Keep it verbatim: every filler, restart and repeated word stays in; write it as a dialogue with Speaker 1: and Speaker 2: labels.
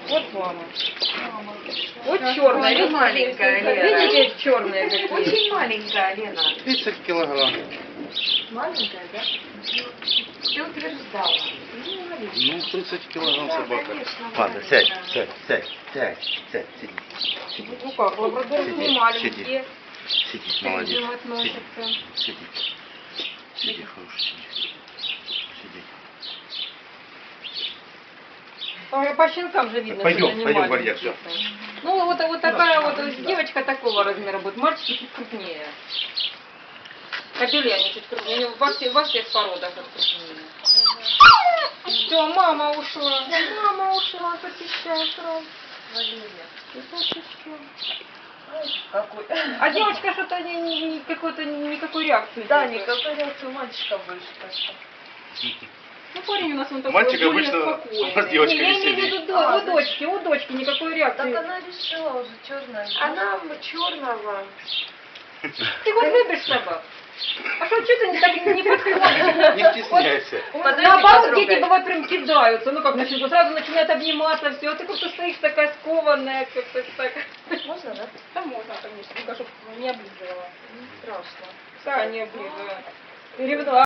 Speaker 1: Вот мама.
Speaker 2: Мама.
Speaker 1: Вот черная,
Speaker 2: Ой, маленькая Лена.
Speaker 1: Видите, черные какие?
Speaker 2: Очень маленькая, Лена.
Speaker 3: тридцать килограмм.
Speaker 2: Маленькая, да? Ты утверждала. Ну, говори.
Speaker 3: Ну, тридцать килограмм
Speaker 2: Да,
Speaker 3: собака.
Speaker 2: конечно,
Speaker 3: Ладно, сядь,
Speaker 2: маленькая.
Speaker 3: сядь, сядь, сядь, сядь, сиди. Сиди,
Speaker 1: Ну как, лабрадоры не маленькие.
Speaker 3: сиди, молодец.
Speaker 1: Сидим,
Speaker 3: Сиди,
Speaker 1: относятся.
Speaker 3: сиди. Сиди, хороший, сиди. Сиди.
Speaker 1: Ой, по щенкам же видно,
Speaker 3: Пойдем,
Speaker 1: что они
Speaker 3: пойдем,
Speaker 1: маленькие.
Speaker 3: Варья, всё.
Speaker 1: Ну вот, вот такая вот девочка такого размера будет, мальчики чуть крупнее. Кобели они чуть крупнее, они во всех, во всех породах вот крупнее. Все, мама ушла. Мама ушла, посещает сразу.
Speaker 2: Какой?
Speaker 1: А девочка что-то не, не, не- какой-то никакой реакции.
Speaker 2: Да,
Speaker 1: нет.
Speaker 2: никакой реакции у мальчика больше просто.
Speaker 1: Ну парень у нас он такой
Speaker 3: Мальчик
Speaker 1: более
Speaker 3: обычно
Speaker 1: спокойный.
Speaker 3: с девочкой
Speaker 1: Не, я имею в
Speaker 3: веселее.
Speaker 1: виду, да, у дочки, у дочки никакой реакции.
Speaker 2: Так она решила уже черная. Она черного.
Speaker 1: Ты вот любишь собак? А что, что ты не так не подходишь?
Speaker 3: Не стесняйся.
Speaker 2: Подожди,
Speaker 1: Наоборот,
Speaker 2: потрогай.
Speaker 1: дети бывают прям кидаются, ну как начнут, сразу начинают обниматься, все, ты просто стоишь такая скованная, как-то так.
Speaker 2: Можно, да?
Speaker 1: Да можно, конечно, только чтобы не облизывала.
Speaker 2: Не страшно.
Speaker 1: Да, не облизывала. Ревнует.